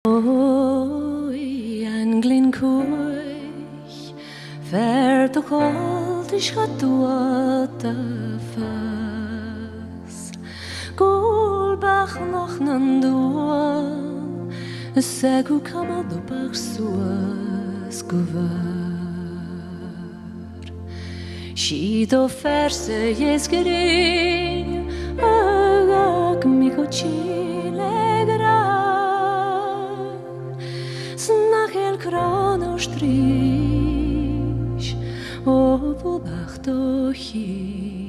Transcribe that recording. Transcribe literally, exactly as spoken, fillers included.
Oi, an Glen Cuaich, ver doch alt ich hat dort fas. Golbach noch nan dua, segu kama do bach suas guvar. Shito ferse yes gering, agak mi cochile gra. Snachel krono strich, o volbach to hi.